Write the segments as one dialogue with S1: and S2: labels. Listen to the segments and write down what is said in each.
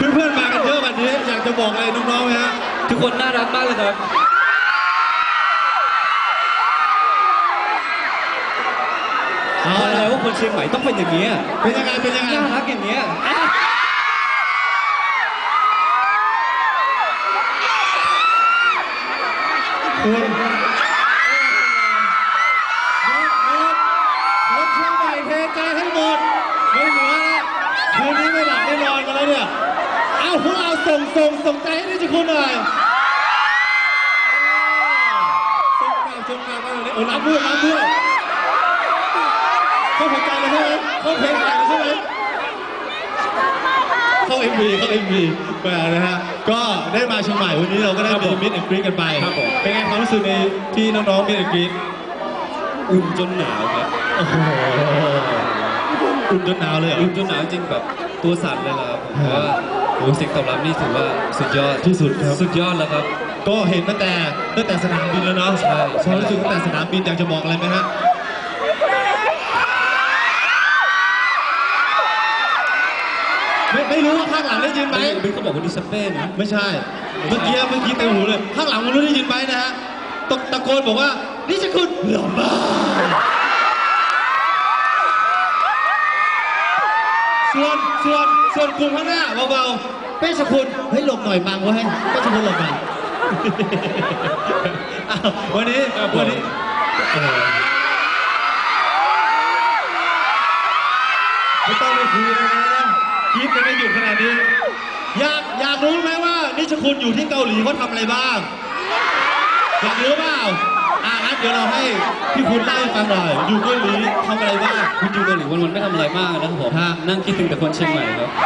S1: เพื่อนๆมากันเยอะแบบนี้อยากจะบอกอะไรน้องๆไหมฮะ
S2: ทุกคนน่ารักมากเลยครับเอาอะไรว่าคนเชียงใหม่ต้องเป็นอย่างนี้
S1: เป็นยังไง
S2: น่ารักอย่างนี้
S1: คุณคนเชียงใหม่เทใจให้หมดไม่เหลือแล้วคืนนี้ไม่หลับไม่นอนกันแล้วเนี่ยเอาพวกเราส่งใจให้ดิจิคุณหน่อยส่งกลับมาเลยโอ้รับด้วยเข้าหัวใจเลยใช่ไหมเข้าเพลงใหม่เลยใช่ไหมเข้า MV ไปนะฮะก็ได้มาเชียงใหม่วันนี้เราก็ได้มีมิตรแอนด์กรี๊ดกันไปเป็นไงความรู้สึกในที่น้องๆมิตรแอนด์กรี๊ด
S2: อุ่นจนหนาวครับ
S1: โอ้โหอุ่นจนหนาวเลย
S2: อุ่นจนหนาวจริงแบบตัวสั่นเลยล่ะผมว่าโอ้เสียงตอบรับนี่ถือว่าสุดยอด
S1: ที่สุดครับ
S2: สุดยอดแล้วครับ
S1: ก็เห็นตั้งแต่สนามบินแล้วเนาะ
S2: ใช่
S1: ความรู้สึกตั้งแต่สนามบินอยากจะบอกอะไรไหมฮะไม่รู้ว่าข้างหลังได้ยินไหม
S2: บิ๊กเขาบอกว่าดิสเป้นะ
S1: ไม่ใช่เมื่อกี้เต็มหูเลยข้างหลังมันรู้ได้ยินไหมนะฮะตะโกนบอกว่านี่จะคุณหล่อมากส่วนกลุ่มข้างหน้าเบาๆเป้ชคุณเฮ้ยหลบหน่อยบังไว้เป้ชคุณหลบหน่อยวันนี้ไม่ต้องไปคุยเลยนะคิดกันไม่หยุดขนาดนี้อยากรู้ไหมว่านิชคุณอยู่ที่เกาหลีเขาทำอะไรบ้างอยากรู้เปล่างั้นเดี๋ยวเราให้พี่คุณเล่าให้ฟังหน่อยอยู่เกาหลีทำอะไรบ้าง
S2: คุณอยู่เกาหลีวันๆไม่ทำอะไรมากนะครับผมนั่งคิดถึงแต่คนเชียงใหม่ครับ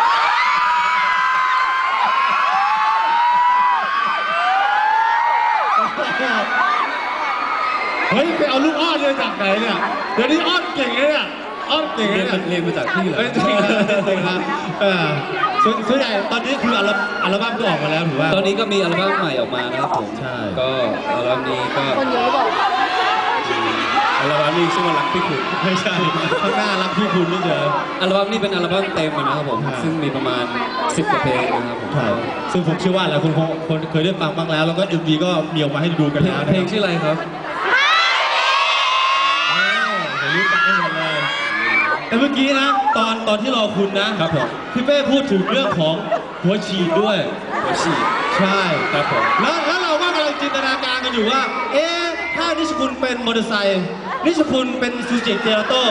S1: เฮ้ยไปเอาลูกอ้อนเลยจากไหนเนี่ยเดี๋ยวนี้อ้อนเก่งเลยเนี่ยอ้อนเก่งเลย
S2: เรียนมาจากที่เหรอ
S1: จริงครับส่วนใหญ่ตอนนี้คืออัลบั้มก็ออกมาแล้วถือว่า
S2: ตอนนี้ก็มีอัลบั้มใหม่ออกมานะครับผม
S1: ใช่
S2: ก็อัลบั้มนี้ก็
S3: คนเยอะบอก
S2: อัลบั้มนี้ชื่อว่ารักพี่คุณ
S1: ไม่ใช่ข้างหน้ารักพี่คุณนี่เจอ
S2: อัลบั้มนี้เป็นอัลบั้มเต็มนะครับผมซึ่งมีประมาณ10 กว่าเพลงนะครับผม
S1: ซึ่งผมเชื่อว่าหลายคนเคยได้ฟังบ้างแล้วก็MVก็มีออกมาให้ดูกันแล้ว
S2: เพลงชื่ออะไรครับ
S1: รู้จักไม่หมดเลยแต่เมื่อกี้นะตอนที่รอคุณนะครับผมพี่เป้พูดถึงเรื่องของหัวฉีดด้วย
S2: หัวฉีด
S1: ใช่ครับผมแล้วเราก็กำลังจินตนาการกันอยู่ว่าถ้านิชคุณเป็นมอเตอร์ไซค์นิชคุณเป็นซูจิเจลโต้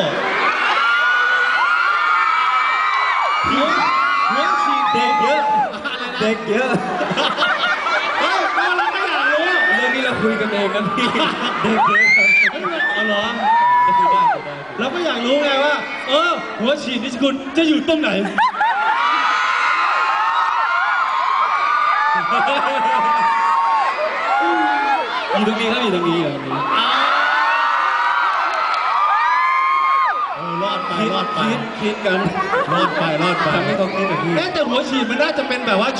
S1: หัวฉีดเด็กเยอะ
S2: เด็กเยอะ
S1: เฮ้ยเราไม่อยากรู้
S2: เรื่องนี้เราคุยกันเองนะพี่เด็กเยอะ
S1: อ๋อเหรอเราก็อยากรู้ไงว่าหัวฉีดนิชคุณจะอยู่ตรงไหน
S2: อยู่ตรงนี้ครับอยู่ตรงนี้
S1: รอดไป
S2: คิดกัน
S1: รอดไป
S2: ทำให้เขาคิดแบบนี้
S1: แต่หัวฉีดมันน่าจะเป็นแบบว่า